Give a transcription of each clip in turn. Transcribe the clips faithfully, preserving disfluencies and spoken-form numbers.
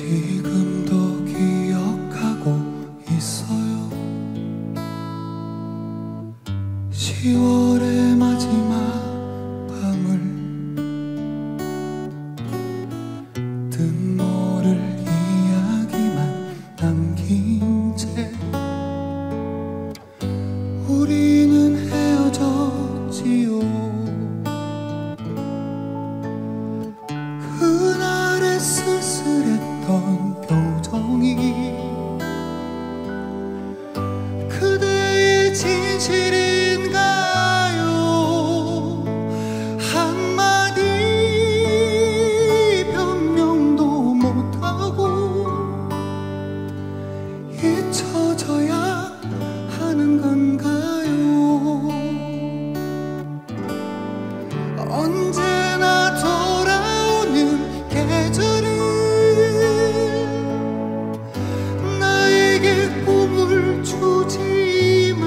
지금도 기억하고 있어요. 시월의 마지막 밤을 뜬 모를 이야기만 남긴 채 우리는 헤어졌지요. 그날의 쓸쓸했던 표정이 그대의 진실인가요? 한마디 변명도 못하고 잊혀져야 하는 건가요? 언제나 돌아오는 계절은 나에게 꿈을 주지만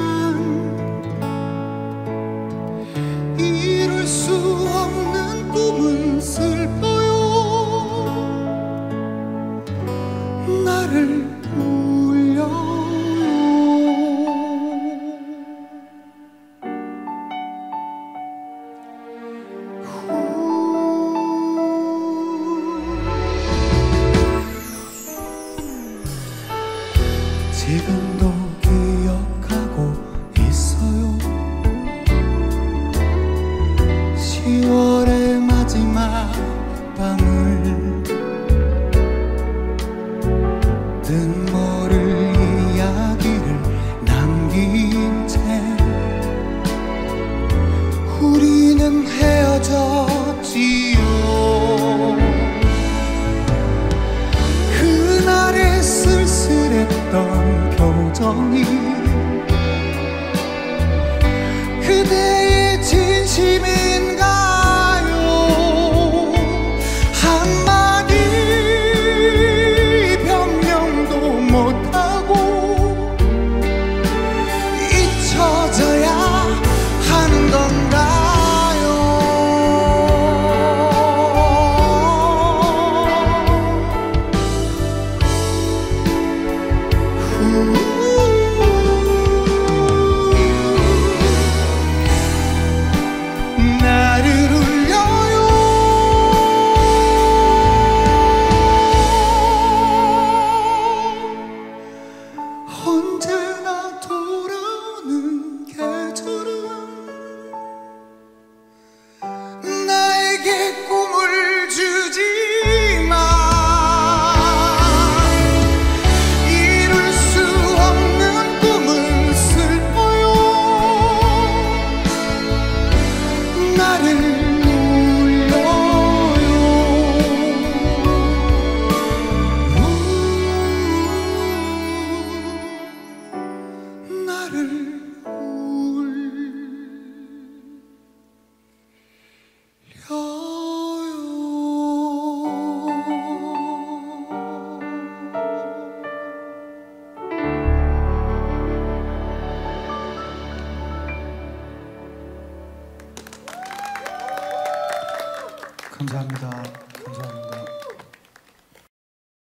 이룰 수 없는 꿈은 슬퍼요. 나를 울려요. 지금도 기억하고 있어요. 시월의 마지막 밤을 뜬 모를 이야기를 남긴 채 우리는 헤어졌지요. 그날의 쓸쓸했던 표정이